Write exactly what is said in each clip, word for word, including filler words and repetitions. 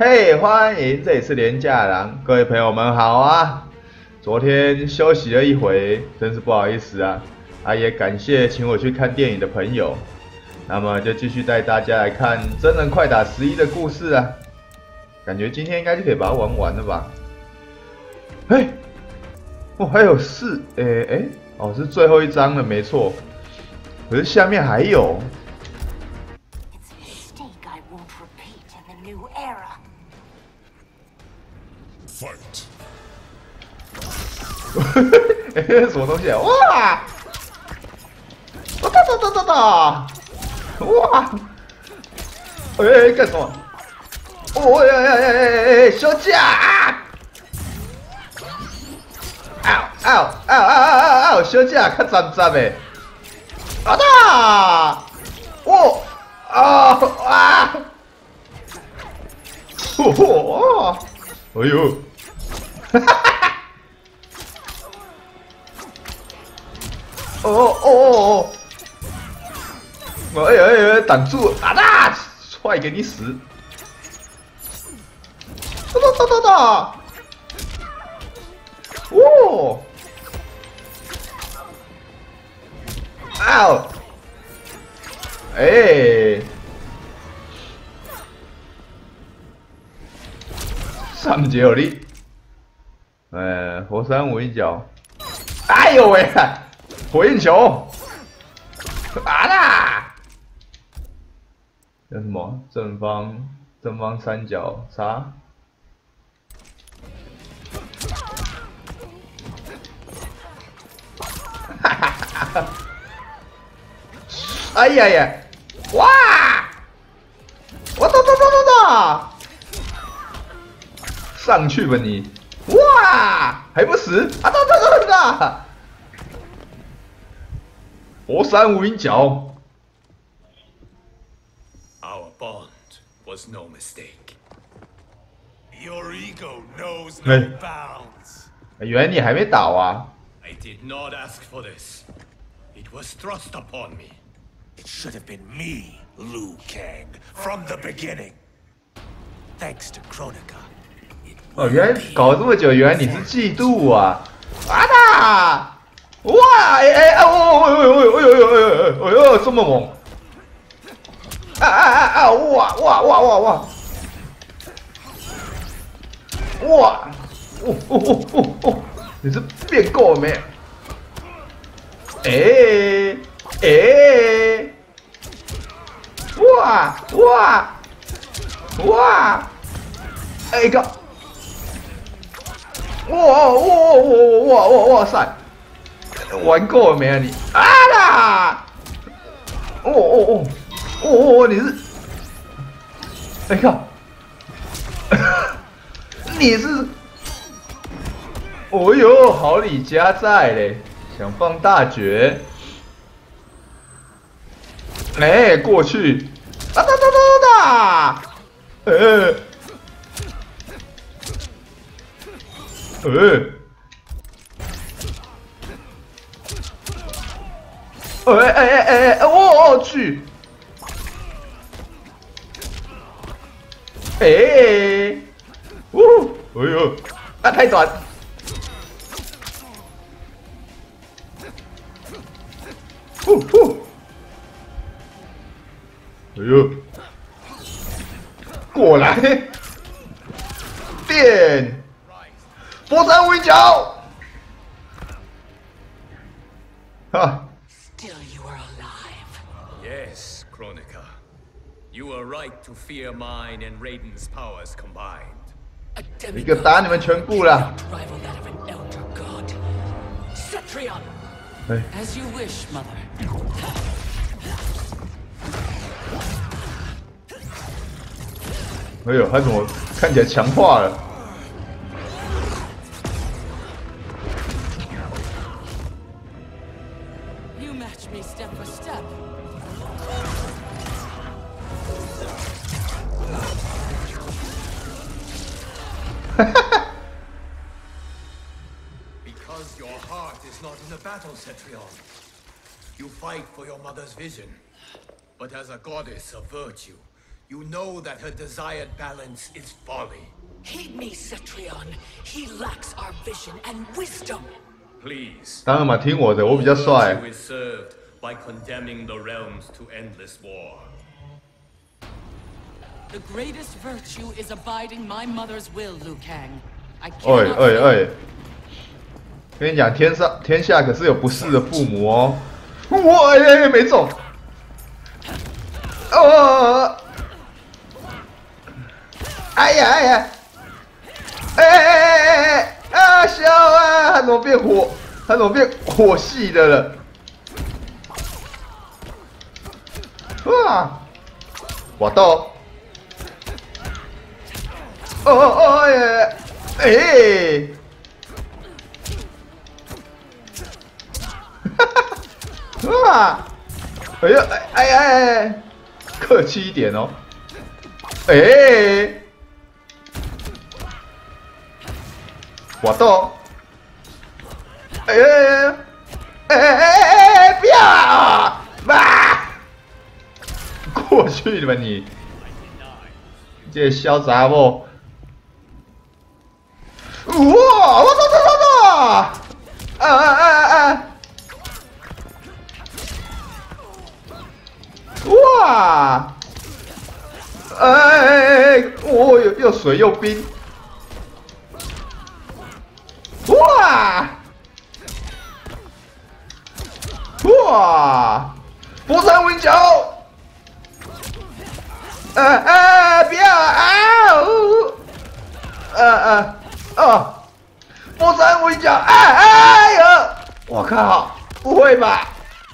嘿，欢迎，这里是廉价狼，各位朋友们好啊！昨天休息了一回，真是不好意思啊，啊也感谢请我去看电影的朋友，那么就继续带大家来看《真人快打十一》的故事啊，感觉今天应该就可以把它玩完了吧？嘿，哦还有四，诶诶，哦是最后一章了，没错，可是下面还有。 Fight！ 哎，什么东西啊？哇！哒哒哒哒哒！哇！哎，干什么？哦呀呀呀呀呀！休假！嗷嗷嗷嗷嗷嗷！休假，较脏脏的。啊哒！哦啊啊！嚯嚯！哎呦！ 哈哈哈！哦哦哦哦！哎呀哎呀，挡住！啊啦！踹给你死！哒哒哒哒哒！哦！啊！哎！上节有力。 呃，火山无影脚，哎呦喂，火焰球，啊啦！有什么正方正方三角叉？哈哈哈哈！哎呀呀！哇！我哒哒哒哒哒！上去吧你！ 哇，还不死！啊哒哒哒哒！火山无影脚。 Our bond was no mistake. Your ego knows 哎 no bounds. 原来你还没倒啊！ I did not ask for this. It was thrust upon me. It should have been me, Liu Kang, from the beginning. Thanks to Kronika. 哦，原来搞了这么久，原来你是嫉妒啊！啊哒！哇！哎哎哎！哦哦哦哦哦哦哦哦！这么猛！啊啊啊啊！哇哇哇哇哇！哇！哦哦哦哦哦！你是变够了没？哎哎！哇哇哇！哎个！ 哇哇哇哇哇哇塞！玩够了没啊你？啊啦！哦哦哦哦哦！你是？哎靠！你是？哦呦，好李家在嘞，想放大绝？哎，过去！啊哒哒哒哒哒！呃。 呃，哎哎哎哎哎，我我去！哎，呜，哎呦，啊太短！呼呼，哎呦，过来，电！ 火山无影脚，哈。 Still you are alive. Yes, Kronika. You were right to fear mine and Raiden's powers combined. A 一个打你们全部了。 rival that of an elder god. Cetrion. 哎， As you wish, mother. 哎呦，他怎么看起来强化了？ You match me step for step. Because your heart is not in the battle, Cetrion. You fight for your mother's vision. But as a goddess of virtue, You know that her desired balance is folly. Heed me, Cetrion. He lacks our vision and wisdom. Please. 当然嘛，听我的，我比较帅。 Virtue is served by condemning the realms to endless war. The greatest virtue is abiding my mother's will, Liu Kang. I 哎 cannot 哎 fail. 哎！跟你讲，天上天下可是有不是的父母哦。哇耶，没中。哦！哎呀哎呀！哎哎哎哎哎！啊笑啊！他怎么变火？他怎么变火系的了？哇！我到！哦哦哦耶！哎！哈哈！啊！哎呀哎哎哎哎！客气一点哦。哎！我到！哎哎哎哎哎哎！不要啊！啊！过去吧你！这小杂货！哇！我操操操操！啊啊啊啊！哇！哎哎哎！哦，又又水又冰！哇！哇！波山win脚！哎哎，不要啊！呃呃哦，波山win脚！哎哎呦！我靠！不会吧？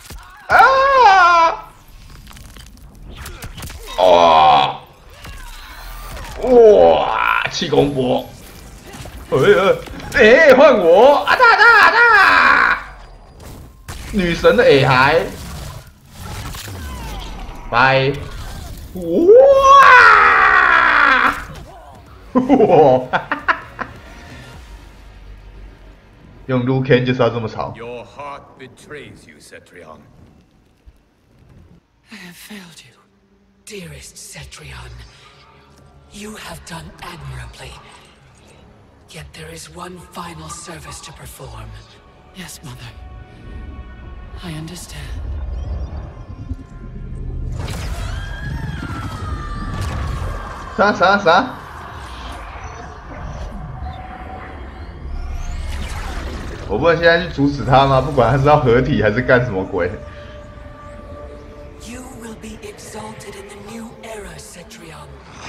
啊！哇！哇！气功波！哎呀！哎，换我！啊哒哒哒！女神的矮孩！拜！哇！哇！用 Liu Kang 就是要这么吵。 Your heart betrays you, Cetrion. I have failed you, dearest Cetrion. You have done admirably. Yet there is one final service to perform. Yes, Mother. I understand. 啥啥啥？我不能现在去阻止他吗？不管他是要合体还是干什么鬼。 You will be exalted in the new era, Cetrion.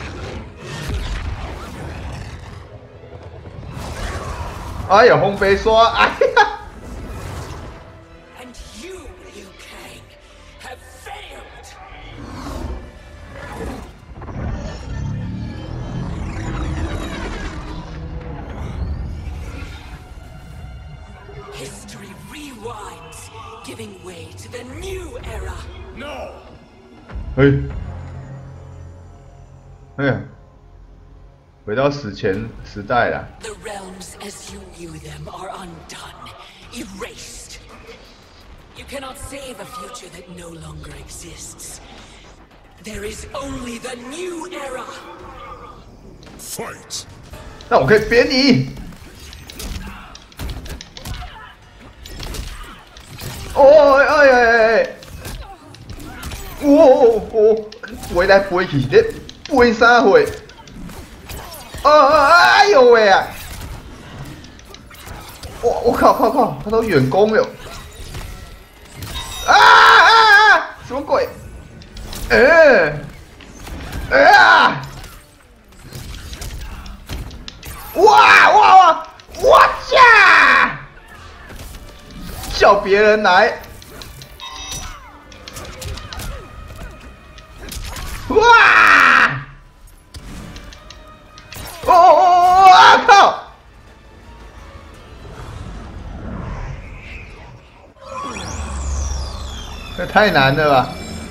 哎呀，烘焙刷！哎呀！ And you, Liu Kang, have failed. History rewinds, giving way to the new era. No! 哎，哎呀，回到史前时代了。 The realms as you knew them are undone, erased. You cannot save a future that no longer exists. There is only the new era. Fight! 那我可以扁你！哦哎哎哎！哦哦哦！飞来飞去，你飞啥会？哦哦哎呦喂啊！我我靠靠靠！他都远攻了！啊啊啊！什么鬼？哎哎呀！ 哇哇哇！我驾！叫别人来！哇！哦哦哦！靠！这太难了吧？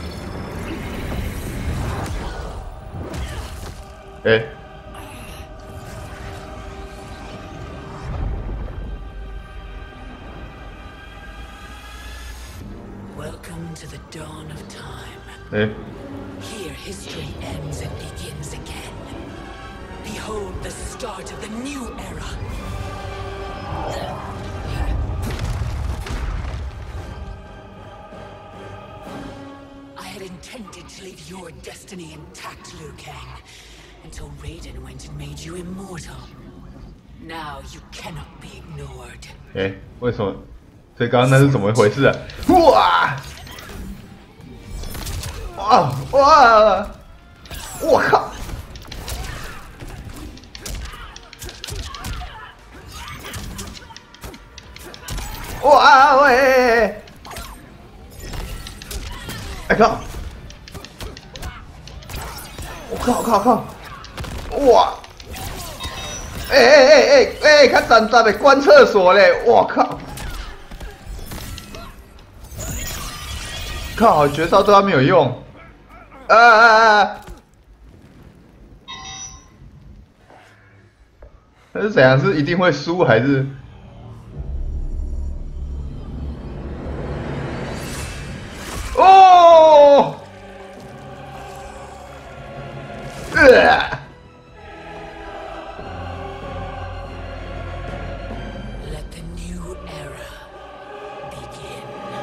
哎。 Welcome to the dawn of time. 哎， Here history ends and begins again. Behold the start of the new era. I had intended to leave your destiny intact, Liu Kang, until Raiden went and made you immortal. Now you cannot be ignored. 哎，为什么？所以刚刚那是怎么回事啊？哇！哇哇！我靠！哇喂！哎靠！我靠靠靠！哇！哎哎哎哎哎！看站站的关厕所嘞！我靠！靠！绝招对他没有用。啊啊啊！那是怎样？是一定会输还是？哦！呃 Let the new era begin.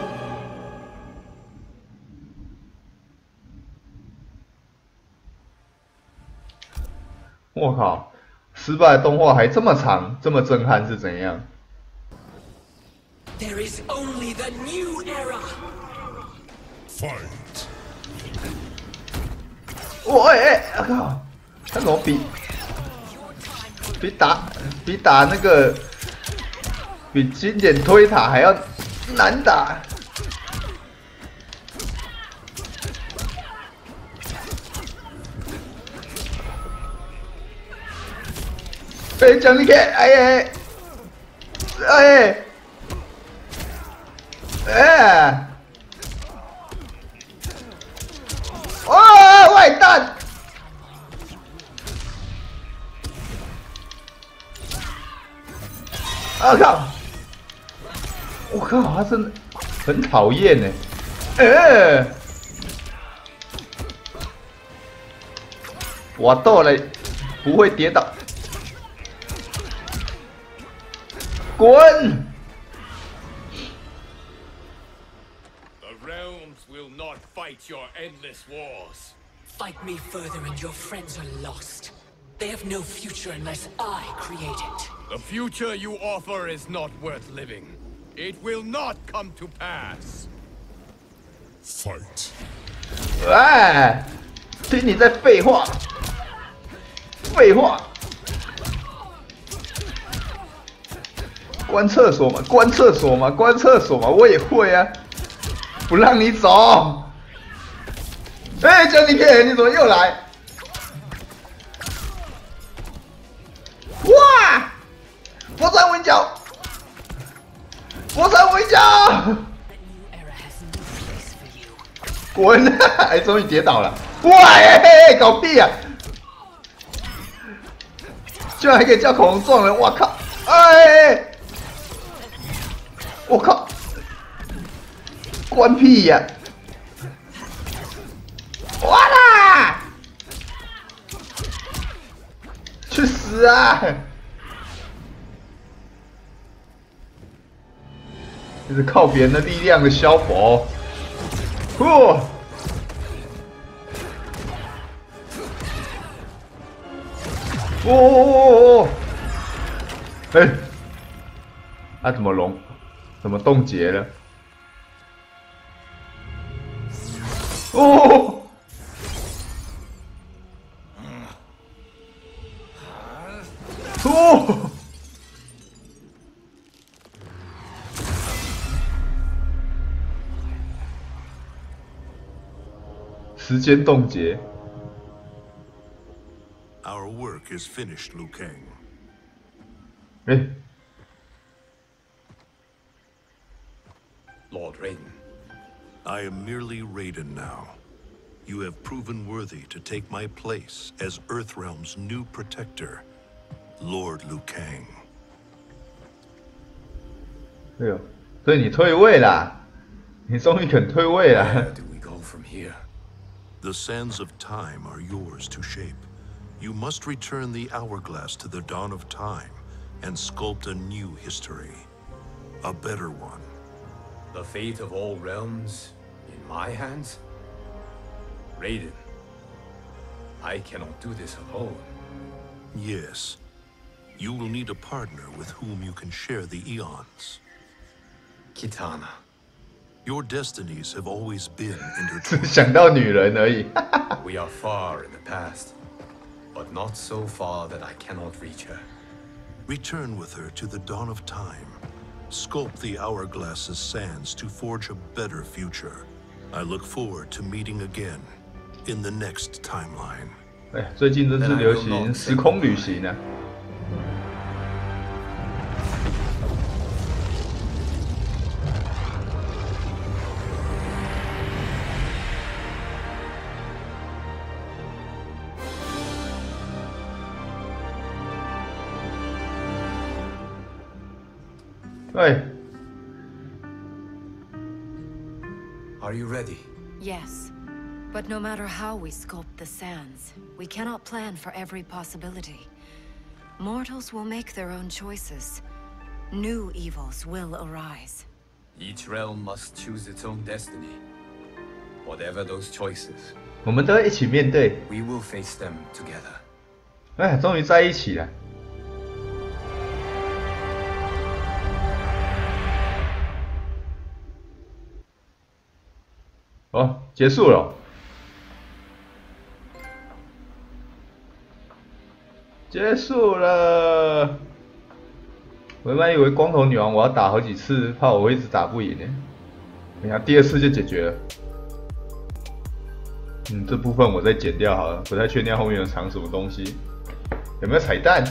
我靠！失败的动画还这么长，这么震撼是怎样？ There is only the new era. Fight. 我哎哎！我靠！他怎么比比打比打那个比经典推塔还要难打？哎，奖励给！哎哎哎哎！哦，外弹！我靠！我靠，他真的很讨厌呢。哎！我到了，不会跌倒。滚！ The realms will not fight your endless wars. Fight me further and your friends are lost. They have no future unless I create it. The future you offer is not worth living. It will not come to pass. Fight. 哎，听你在废话，废话。关厕所嘛，关厕所嘛，关厕所嘛，我也会啊，不让你走。哎，江尼片，你怎么又来？哇！佛山围剿，佛山围剿， The new era has no place for you. 滚！哎，终于跌倒了。哇！哎嘿嘿，搞屁啊！居然还可以叫恐龙撞人，我靠！哎！ 我靠！关屁呀！哇啦！去死啊！这是靠别人的力量的消佛。呼！哦哦哦！哎，他怎么龙？ 怎么冻结了？哦！哦！时间冻结。 Our work is finished, Liu Kang. 哎。 Lord Raiden. I am merely Raiden now. You have proven worthy to take my place as Earthrealm's new protector, Lord Liu Kang. 哎呦，所以你退位啦！你终于肯退位了。 Where do we go from here? The sands of time are yours to shape. You must return the hourglass to the dawn of time and sculpt a new history. A better one. The fate of all realms in my hands? Raiden, I cannot do this alone. Yes. You will need a partner with whom you can share the eons. Kitana. Your destinies have always been intertwined. 想到女人而已。 We are far in the past, but not so far that I cannot reach her. Return with her to the dawn of time. Sculpt the hourglass's sands to forge a better future. I look forward to meeting again in the next timeline. 哎，最近真是流行时空旅行啊！哎 Are you ready? Yes. But no matter how we sculpt the sands, we cannot plan for every possibility. Mortals will make their own choices. New evils will arise. Each realm must choose its own destiny. Whatever those choices, 我们都要一起面对。 we will face them together. 哎，终于在一起了。哦，结束了。结束了。我原本以为光头女王我要打好几次，怕我会一直打不赢呢。你看第二次就解决了。嗯，这部分我再剪掉好了，不太确定后面有藏什么东西，有没有彩蛋？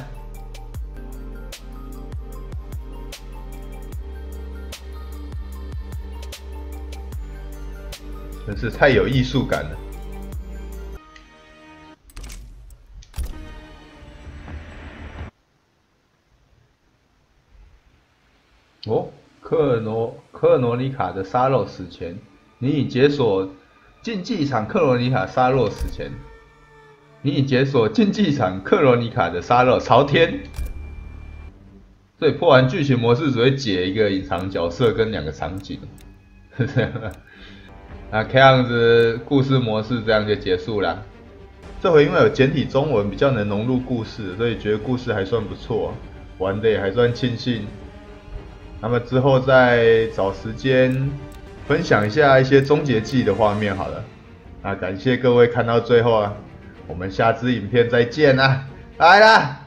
真是太有艺术感了。哦，克罗克罗尼卡的沙漏死前，你已解锁竞技场克罗尼卡沙漏死前，你已解锁竞技场克罗尼卡的沙漏朝天。所以破完剧情模式只会解一个隐藏角色跟两个场景。那看样子故事模式这样就结束了。这回因为有简体中文，比较能融入故事，所以觉得故事还算不错，玩的也还算庆幸。那么之后再找时间分享一下一些终结技的画面好了。那感谢各位看到最后啊，我们下支影片再见啦，拜啦。